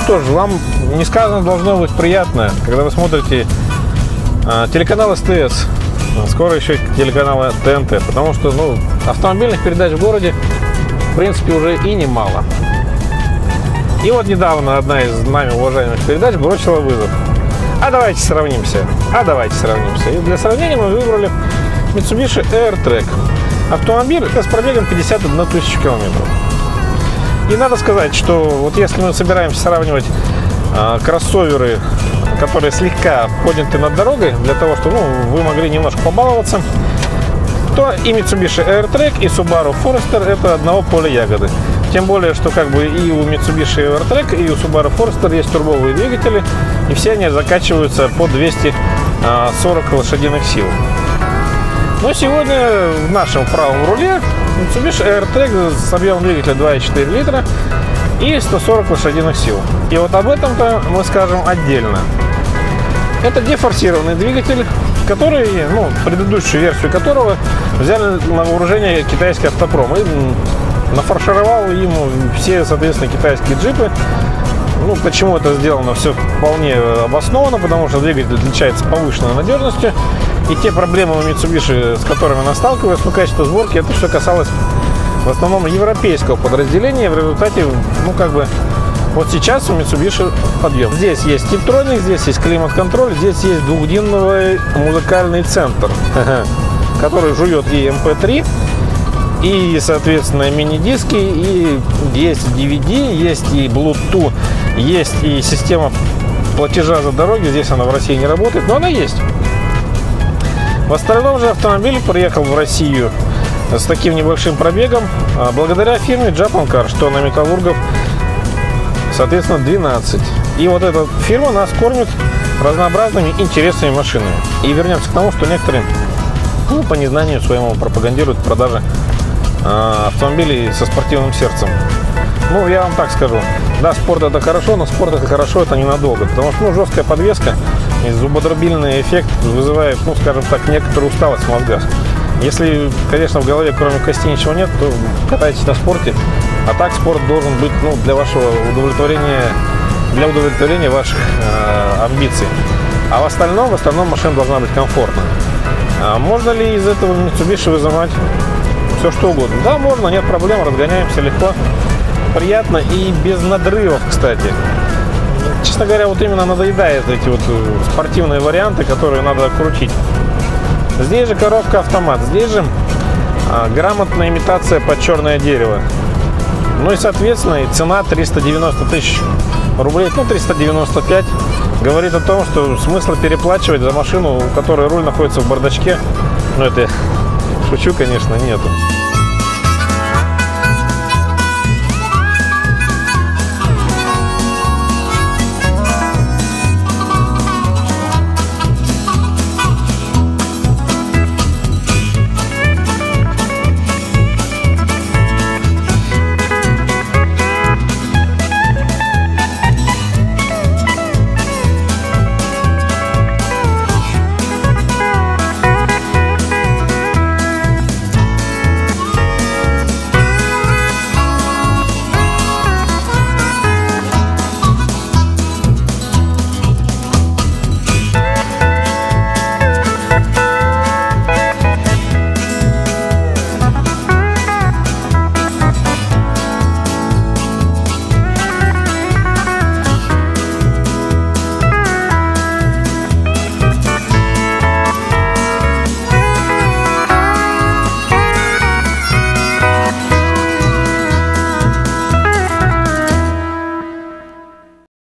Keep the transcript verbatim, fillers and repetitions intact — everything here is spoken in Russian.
что ж, вам несказанно должно быть приятно, когда вы смотрите э, телеканал СТС, скоро еще телеканал ТНТ, потому что, ну, автомобильных передач в городе, в принципе, уже и немало. И вот недавно одна из нами уважаемых передач бросила вызов. А давайте сравнимся. А давайте сравнимся. И для сравнения мы выбрали Mitsubishi AirTrack. Автомобиль с пробегом пятьдесят одну тысячу километров. И надо сказать, что вот если мы собираемся сравнивать э, кроссоверы, которые слегка подняты над дорогой, для того, чтобы, ну, вы могли немножко побаловаться, то и Mitsubishi AirTrack, и Subaru Forester – это одного поля ягоды. Тем более, что как бы и у Mitsubishi AirTrack, и у Subaru Forester есть турбовые двигатели, и все они закачиваются по двести сорок лошадиных сил. Но сегодня в нашем правом руле Mitsubishi AirTrack с объемом двигателя два и четыре литра и сто сорок лошадиных сил. И вот об этом-то мы скажем отдельно. Это дефорсированный двигатель, который, ну, предыдущую версию которого взяли на вооружение китайский автопром и нафаршировал ему все, соответственно, китайские джипы. Ну, почему это сделано, все вполне обосновано, потому что двигатель отличается повышенной надежностью. И те проблемы у Mitsubishi, с которыми она сталкивалась, ну, качество сборки, это все касалось в основном европейского подразделения. В результате, ну, как бы, вот сейчас у Mitsubishi подъем. Здесь есть Tiptronic, здесь есть климат-контроль, здесь есть двухдинный музыкальный центр, который жует и эм пэ три, и, соответственно, мини-диски, и есть ди ви ди, есть и Bluetooth, есть и система платежа за дороги. Здесь она в России не работает, но она есть. В остальном же автомобиль приехал в Россию с таким небольшим пробегом благодаря фирме Japan Car, что на Металлургов, соответственно, двенадцать. И вот эта фирма нас кормит разнообразными интересными машинами. И вернемся к тому, что некоторые, ну, по незнанию своему пропагандируют продажи э, автомобилей со спортивным сердцем. Ну, я вам так скажу. Да, спорт это хорошо, но спорт это хорошо, это ненадолго. Потому что, ну, жесткая подвеска и зубодробильный эффект вызывает, ну, скажем так, некоторую усталость в мозгах. Если, конечно, в голове кроме костей ничего нет, то катайтесь на спорте. А так спорт должен быть, ну, для вашего удовлетворения, для удовлетворения ваших э, амбиций. А в остальном, в остальном машина должна быть комфортной. А можно ли из этого Mitsubishi вызывать все что угодно? Да, можно, нет проблем, разгоняемся легко, приятно и без надрывов, кстати. Честно говоря, вот именно надоедает эти вот спортивные варианты, которые надо крутить. Здесь же коробка автомат, здесь же а, грамотная имитация под черное дерево. Ну и, соответственно, и цена триста девяносто тысяч рублей, ну, триста девяносто пять, говорит о том, что смысла переплачивать за машину, у которой руль находится в бардачке, ну, это я шучу, конечно, нету.